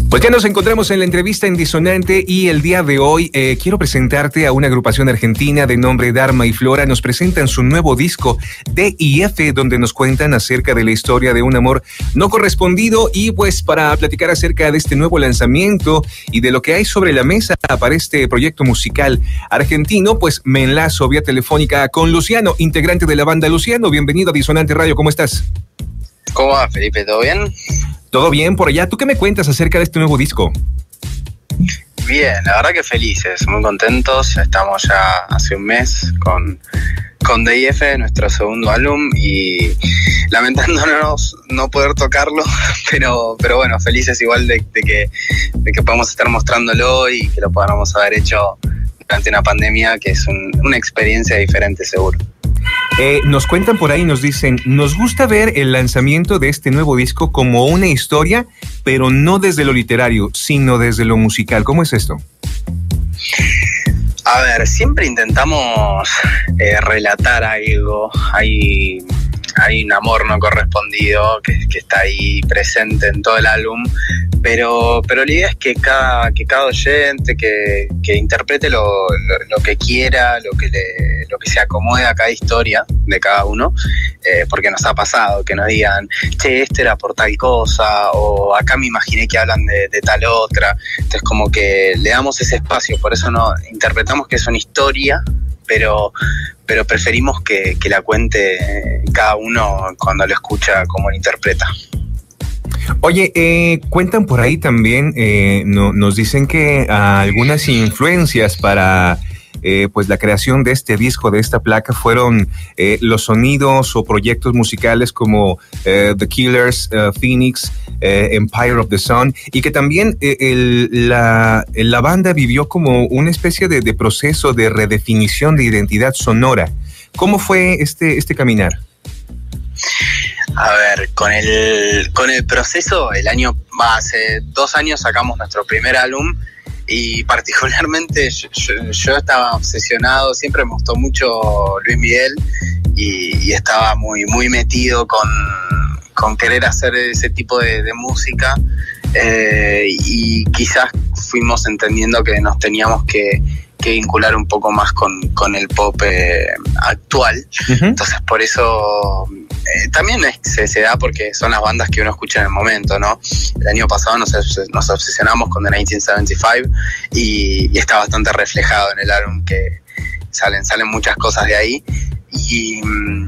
Pues ya nos encontramos en la entrevista en Disonante y el día de hoy quiero presentarte a una agrupación argentina de nombre Dharma y Flora. Nos presentan su nuevo disco D&F, donde nos cuentan acerca de la historia de un amor no correspondido. Y pues para platicar acerca de este nuevo lanzamiento y de lo que hay sobre la mesa para este proyecto musical argentino, pues me enlazo vía telefónica con Luciano, integrante de la banda. Luciano, bienvenido a Disonante Radio, ¿cómo estás? ¿Cómo va, Felipe? ¿Todo bien? Todo bien por allá. ¿Tú qué me cuentas acerca de este nuevo disco? Bien, la verdad que felices, muy contentos. Estamos ya hace un mes con D&F, nuestro segundo álbum, y lamentándonos no poder tocarlo, pero bueno, felices igual de que podamos estar mostrándolo y que lo podamos haber hecho durante una pandemia, que es una experiencia diferente seguro. Nos cuentan por ahí, nos dicen, nos gusta ver el lanzamiento de este nuevo disco como una historia, pero no desde lo literario, sino desde lo musical. ¿Cómo es esto? A ver, siempre intentamos relatar algo. Hay un amor no correspondido que está ahí presente en todo el álbum, pero la idea es que cada oyente que interprete lo que quiera, lo que se acomode a cada historia de cada uno, porque nos ha pasado que nos digan, che, este era por tal cosa, o acá me imaginé que hablan de tal otra. Entonces como que le damos ese espacio, por eso no interpretamos que es una historia, pero preferimos que la cuente cada uno cuando lo escucha como lo interpreta. Oye, cuentan por ahí también, nos dicen que algunas influencias para pues la creación de este disco, de esta placa, fueron los sonidos o proyectos musicales como The Killers, Phoenix, Empire of the Sun, y que también la banda vivió como una especie de proceso de redefinición de identidad sonora. ¿Cómo fue este caminar? A ver, con el proceso, hace 2 años sacamos nuestro primer álbum, y particularmente yo estaba obsesionado, siempre me gustó mucho Luis Miguel, y estaba muy, muy metido con querer hacer ese tipo de música, y quizás fuimos entendiendo que nos teníamos que vincular un poco más con el pop actual. Uh-huh. Entonces por eso también se da porque son las bandas que uno escucha en el momento, ¿no? El año pasado nos obsesionamos con The 1975 y está bastante reflejado en el álbum, que salen muchas cosas de ahí, y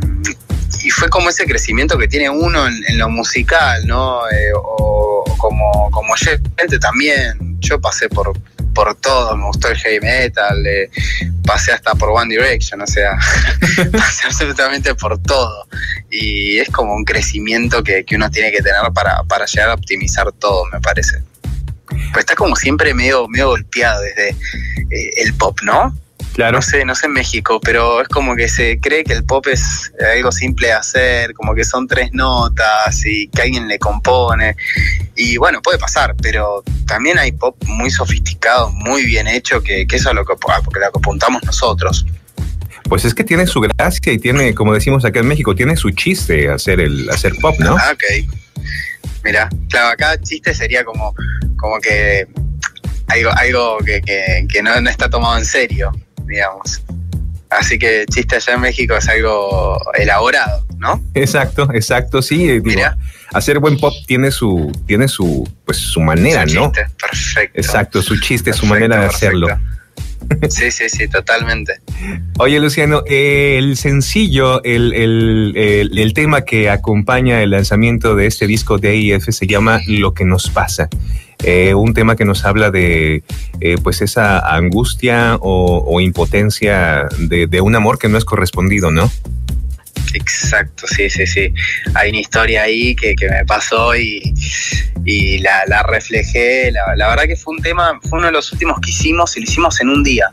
fue como ese crecimiento que tiene uno en lo musical, ¿no? O como oyente también. Yo pasé por todo, me gustó el heavy metal, pasé hasta por One Direction, o sea, pasé absolutamente por todo, y es como un crecimiento que uno tiene que tener para llegar a optimizar todo, me parece. Pero está como siempre medio golpeado desde el pop, ¿no? Claro. No sé en México, pero es como que se cree que el pop es algo simple de hacer, como que son 3 notas y que alguien le compone. Y bueno, puede pasar, pero también hay pop muy sofisticado, muy bien hecho, que eso es lo que apuntamos nosotros. Pues es que tiene su gracia y tiene, como decimos acá en México, tiene su chiste hacer pop, ¿no? Ah, ok. Mira, claro, acá chiste sería como que algo que no está tomado en serio, digamos. Así que chiste allá en México es algo elaborado, ¿no? Exacto, sí. Mira, hacer buen pop tiene su manera, su chiste, ¿no? Perfecto. Exacto, su chiste, perfecto, su manera de hacerlo. Sí, totalmente. Oye, Luciano, el sencillo, el tema que acompaña el lanzamiento de este disco de D&F se llama Lo que nos pasa. Un tema que nos habla de pues esa angustia o impotencia de un amor que no es correspondido, ¿no? Exacto, sí. Hay una historia ahí que me pasó y la reflejé. La verdad que fue uno de los últimos que hicimos, y lo hicimos en un día.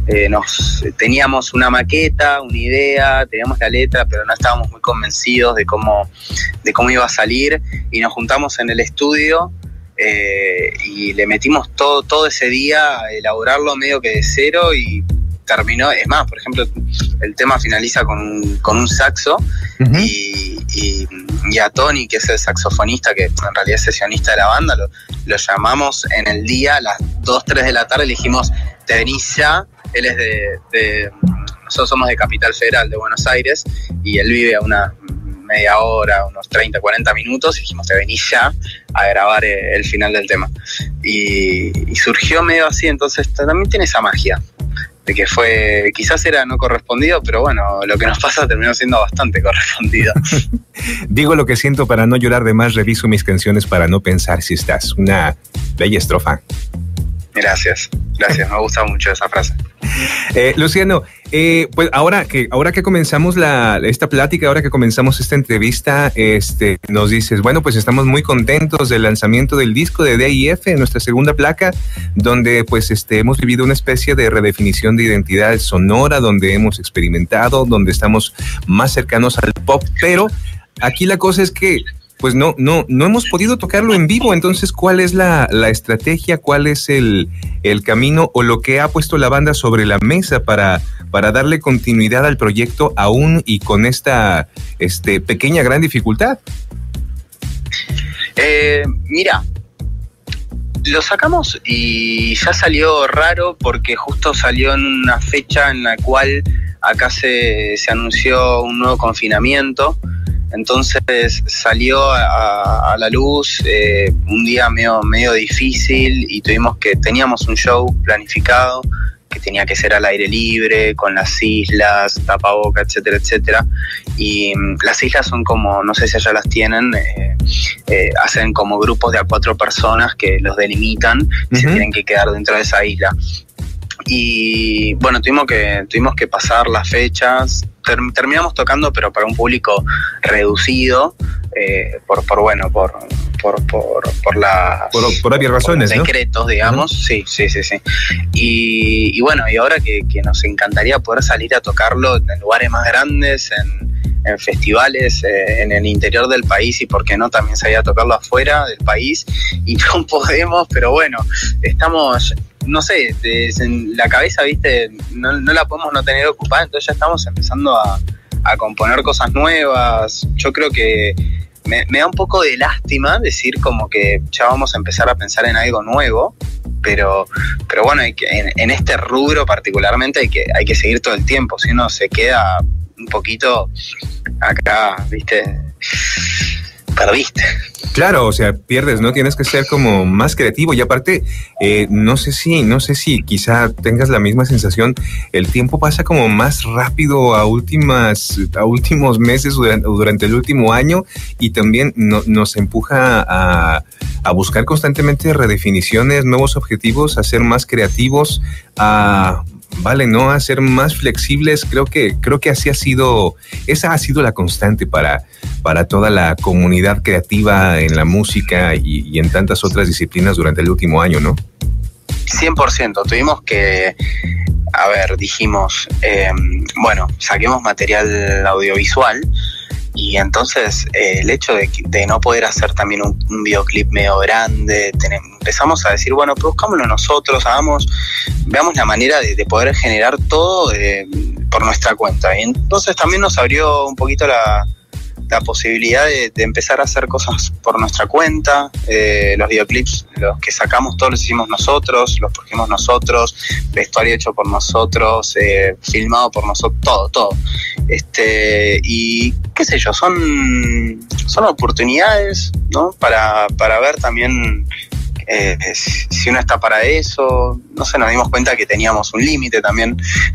Teníamos una maqueta, una idea, teníamos la letra, pero no estábamos muy convencidos de cómo iba a salir, y nos juntamos en el estudio y le metimos todo ese día a elaborarlo medio que de cero, y terminó. Es más, por ejemplo, el tema finaliza con un saxo, uh-huh, y a Tony, que es el saxofonista, que en realidad es sesionista de la banda, lo llamamos en el día, a las 2, 3 de la tarde, le dijimos, te venís ya. Él es nosotros somos de Capital Federal, de Buenos Aires, y él vive a una media hora, unos 30, 40 minutos, y dijimos, te venís ya a grabar el final del tema. Y surgió medio así, entonces también tiene esa magia, de que quizás era no correspondido, pero bueno, lo que nos pasa terminó siendo bastante correspondido. Digo lo que siento para no llorar de más, reviso mis canciones para no pensar si estás. Una bella estrofa. Gracias, me gusta mucho esa frase. Luciano, pues ahora que comenzamos esta plática, ahora que comenzamos esta entrevista, nos dices, bueno, pues estamos muy contentos del lanzamiento del disco de DIF, nuestra segunda placa, donde pues hemos vivido una especie de redefinición de identidad sonora, donde hemos experimentado, donde estamos más cercanos al pop, pero aquí la cosa es que pues no hemos podido tocarlo en vivo. Entonces, ¿cuál es la estrategia? ¿Cuál es el camino o lo que ha puesto la banda sobre la mesa para darle continuidad al proyecto aún y con esta pequeña gran dificultad? Mira, lo sacamos y ya salió raro porque justo salió en una fecha en la cual acá se anunció un nuevo confinamiento. Entonces salió a la luz un día medio difícil y teníamos un show planificado que tenía que ser al aire libre, con las islas, tapaboca, etcétera, etcétera. Y las islas son como, no sé si allá las tienen, hacen como grupos de a 4 personas que los delimitan y se tienen que quedar dentro de esa isla. Y bueno, tuvimos que pasar las fechas, terminamos tocando, pero para un público reducido, por obvias razones, ¿no? Decretos, digamos. Sí. Y bueno, y ahora que nos encantaría poder salir a tocarlo en lugares más grandes, en festivales, en el interior del país, y por qué no también salir a tocarlo afuera del país, y no podemos, pero bueno, estamos, no sé, en la cabeza, viste, no la podemos no tener ocupada, entonces ya estamos empezando a componer cosas nuevas. Yo creo que me da un poco de lástima decir como que ya vamos a empezar a pensar en algo nuevo, pero bueno, en este rubro particularmente hay que seguir todo el tiempo, si uno se queda un poquito acá, viste, perdiste. Claro, o sea, pierdes, ¿no? Tienes que ser como más creativo y aparte, no sé si quizá tengas la misma sensación, el tiempo pasa como más rápido a últimos meses durante el último año y también nos empuja a buscar constantemente redefiniciones, nuevos objetivos, a ser más creativos, a ser más flexibles. Creo que esa ha sido la constante para toda la comunidad creativa en la música y en tantas otras disciplinas durante el último año, ¿no? 100%. Tuvimos que, dijimos, saquemos material audiovisual. Y entonces el hecho de no poder hacer también un videoclip medio grande, empezamos a decir, bueno, buscámoslo nosotros, veamos la manera de poder generar todo por nuestra cuenta. Y entonces también nos abrió un poquito la posibilidad de empezar a hacer cosas por nuestra cuenta. Los videoclips, los que sacamos, todos los hicimos nosotros, los produjimos nosotros, vestuario hecho por nosotros, filmado por nosotros, todo. Y qué sé yo, son oportunidades, ¿no? Para ver también si uno está para eso. No sé, nos dimos cuenta que teníamos un límite también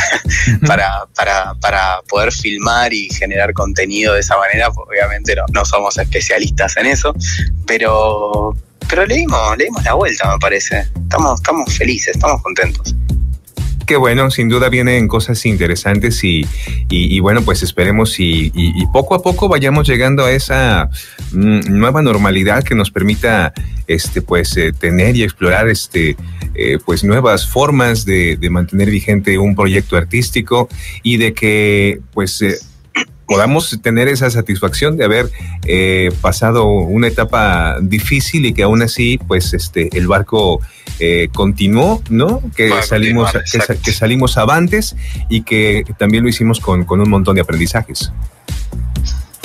para poder filmar y generar contenido de esa manera. Obviamente no somos especialistas en eso, pero le dimos la vuelta, me parece. Estamos felices, estamos contentos. Qué bueno, sin duda vienen cosas interesantes y bueno, pues esperemos y poco a poco vayamos llegando a esa nueva normalidad que nos permita tener y explorar pues nuevas formas de mantener vigente un proyecto artístico y de que podamos tener esa satisfacción de haber pasado una etapa difícil y que aún así el barco continuó, ¿no? Que salimos avantes y que también lo hicimos con un montón de aprendizajes.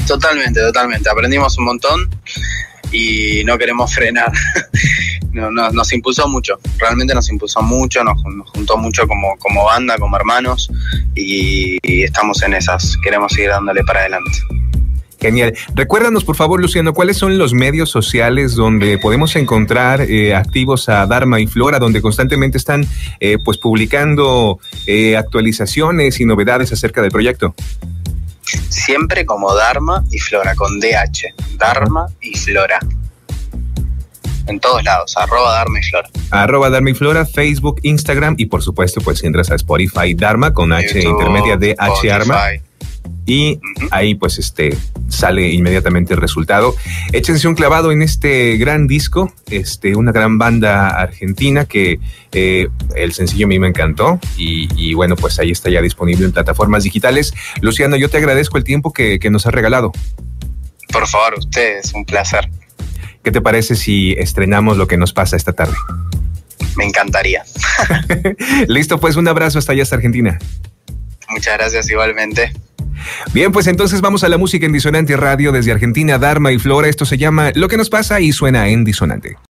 Totalmente. Aprendimos un montón y no queremos frenar. Nos impulsó mucho, realmente nos impulsó mucho, nos juntó mucho como banda, como hermanos, y estamos en esas, queremos seguir dándole para adelante. Genial. Recuérdanos, por favor, Luciano, ¿cuáles son los medios sociales donde podemos encontrar activos a Dharma y Flora, donde constantemente están pues publicando actualizaciones y novedades acerca del proyecto? Siempre como Dharma y Flora, con DH, Dharma y Flora. En todos lados, @Dharma y Flora. @Dharma y Flora, Facebook, Instagram y por supuesto, pues si entras a Spotify, Dharma con H YouTube, intermedia de H Arma. Y ahí pues sale inmediatamente el resultado. Échense un clavado en este gran disco, una gran banda argentina que el sencillo a mí me encantó y bueno, pues ahí está ya disponible en plataformas digitales. Luciano, yo te agradezco el tiempo que nos has regalado. Por favor, ustedes, un placer. ¿Qué te parece si estrenamos Lo que nos pasa esta tarde? Me encantaría. Listo, pues un abrazo hasta allá, hasta Argentina. Muchas gracias igualmente. Bien, pues entonces vamos a la música en Disonante Radio desde Argentina, Dharma y Flora. Esto se llama Lo que nos pasa y suena en Disonante.